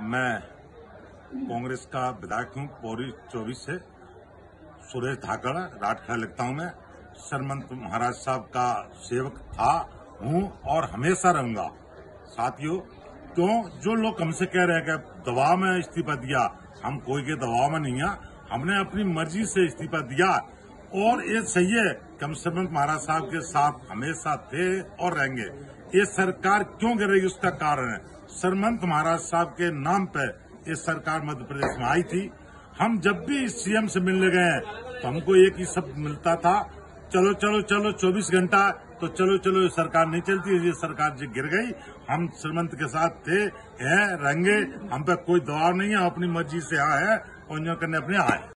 मैं कांग्रेस का विधायक हूं, पौड़ी 24 से सुरेश धाकड़ राठखड़ा लगता हूं। मैं सरमंत महाराज साहब का सेवक था, हूं और हमेशा रहूंगा। साथियों, जो लोग हमसे कह रहे हैं कि दबाव में इस्तीफा दिया, हम कोई के दबाव में नहीं है। हमने अपनी मर्जी से इस्तीफा दिया और ये सही है कि हम सरमंत महाराज साहब के साथ हमेशा थे और रहेंगे। ये सरकार क्यों गिर रही, उसका कारण है सरमंत महाराज साहब के नाम पे ये सरकार मध्य प्रदेश में आई थी। हम जब भी सीएम से मिलने गए तो हमको एक ही शब्द मिलता था, चलो चलो चलो 24 घंटा, तो चलो चलो ये सरकार नहीं चलती, ये सरकार जो गिर गई। हम सरमंत के साथ थे, हैं, रहेंगे। हम पे कोई दबाव नहीं है, अपनी मर्जी से आए हैं और जो करने अपने आए।